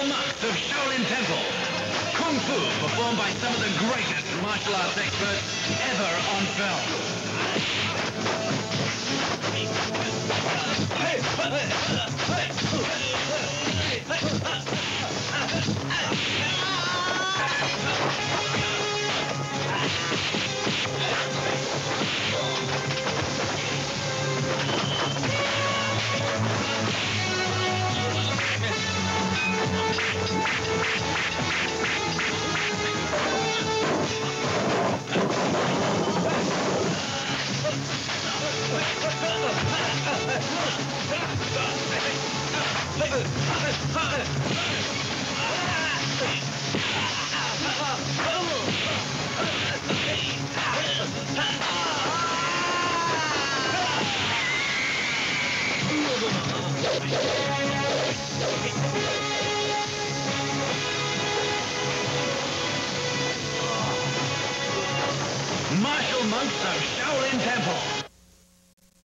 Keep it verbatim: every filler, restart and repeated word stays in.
Martial monks of Shaolin Temple. Kung Fu performed by some of the greatest martial arts experts ever on film. Martial monks of Shaolin Temple.